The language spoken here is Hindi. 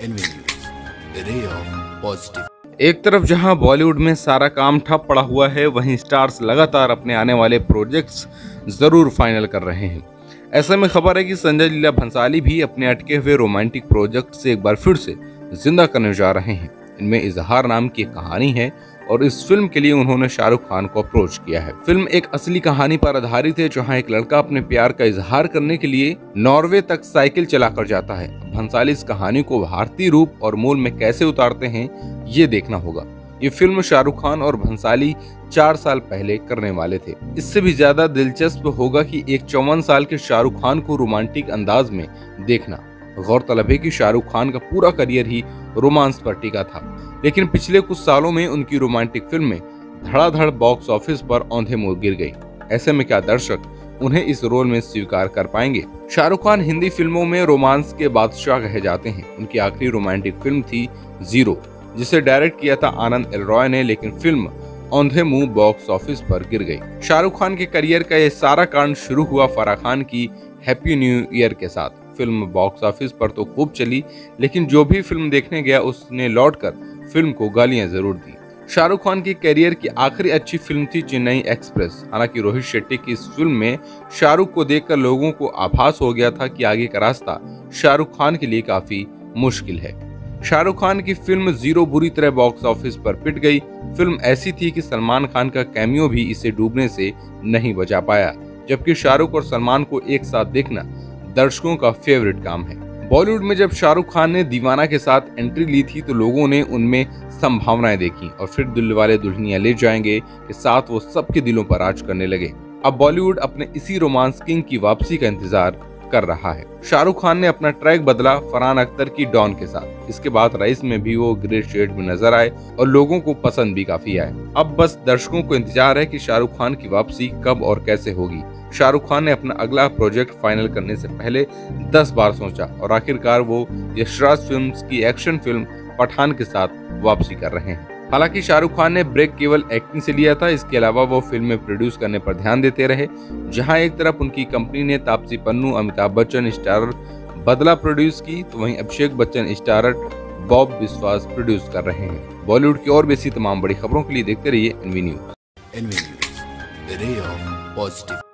N V news, ray of positive. एक तरफ जहां बॉलीवुड में सारा काम ठप पड़ा हुआ है, वहीं स्टार्स लगातार अपने आने वाले प्रोजेक्ट्स जरूर फाइनल कर रहे हैं। ऐसे में खबर है कि संजय लीला भंसाली भी अपने अटके हुए रोमांटिक प्रोजेक्ट से एक बार फिर से जिंदा करने जा रहे हैं। इनमें इजहार नाम की एक कहानी है और इस फिल्म के लिए उन्होंने शाहरुख खान को अप्रोच किया है। फिल्म एक असली कहानी पर आधारित है, जहां एक लड़का अपने प्यार का इजहार करने के लिए नॉर्वे तक साइकिल चलाकर जाता है। भंसाली इस कहानी को भारतीय रूप और मूल में कैसे उतारते हैं, ये देखना होगा। ये फिल्म शाहरुख खान और भंसाली 4 साल पहले करने वाले थे। इससे भी ज्यादा दिलचस्प होगा कि एक 54 साल के शाहरुख खान को रोमांटिक अंदाज में देखना। गौरतलब है कि शाहरुख खान का पूरा करियर ही रोमांस पर टिका था, लेकिन पिछले कुछ सालों में उनकी रोमांटिक फिल्में धड़ाधड़ बॉक्स ऑफिस पर औंधे मुंह गिर गई। ऐसे में क्या दर्शक उन्हें इस रोल में स्वीकार कर पाएंगे? शाहरुख खान हिंदी फिल्मों में रोमांस के बादशाह कहे जाते हैं। उनकी आखिरी रोमांटिक फिल्म थी जीरो, जिसे डायरेक्ट किया था आनंद एल रॉय ने, लेकिन फिल्म औंधे मुंह बॉक्स ऑफिस पर गिर गई। शाहरुख खान के करियर का यह सारा कांड शुरू हुआ फराह खान की हैप्पी न्यू ईयर के साथ। फिल्म बॉक्स ऑफिस पर तो खूब चली, लेकिन जो भी फिल्म देखने गया उसने लौटकर फिल्म को गालियां जरूर दी। शाहरुख खान के करियर की आखिरी अच्छी फिल्म थी चेन्नई एक्सप्रेस। हालांकि रोहित शेट्टी की इस फिल्म में शाहरुख को देखकर लोगों को आभास हो गया था कि आगे का रास्ता शाहरुख खान के लिए काफी मुश्किल है। शाहरुख खान की फिल्म जीरो बुरी तरह बॉक्स ऑफिस पर पिट गई। फिल्म ऐसी थी कि सलमान खान का कैमियो भी इसे डूबने से नहीं बचा पाया, जबकि शाहरुख और सलमान को एक साथ देखना दर्शकों का फेवरेट काम है। बॉलीवुड में जब शाहरुख खान ने दीवाना के साथ एंट्री ली थी, तो लोगों ने उनमें संभावनाएं देखी और फिर दिलवाले दुल्हनिया ले जाएंगे के साथ वो सबके दिलों पर राज करने लगे। अब बॉलीवुड अपने इसी रोमांस किंग की वापसी का इंतजार कर रहा है। शाहरुख खान ने अपना ट्रैक बदला फरहान अख्तर की डॉन के साथ। इसके बाद रईस में भी वो ग्रे शेड में नजर आए और लोगों को पसंद भी काफी आए। अब बस दर्शकों को इंतजार है कि शाहरुख खान की वापसी कब और कैसे होगी। शाहरुख खान ने अपना अगला प्रोजेक्ट फाइनल करने से पहले 10 बार सोचा और आखिरकार वो यशराज फिल्म्स की एक्शन फिल्म पठान के साथ वापसी कर रहे हैं। हालांकि शाहरुख खान ने ब्रेक केवल एक्टिंग से लिया था, इसके अलावा वो फिल्में प्रोड्यूस करने पर ध्यान देते रहे। जहां एक तरफ उनकी कंपनी ने तापसी पन्नू, अमिताभ बच्चन स्टारर बदला प्रोड्यूस की, तो वहीं Abhishek Bachchan starrer Bob Biswas produce कर रहे हैं। बॉलीवुड की और भी ऐसी तमाम बड़ी खबरों के लिए देखते रहिए NV news, ray of positive.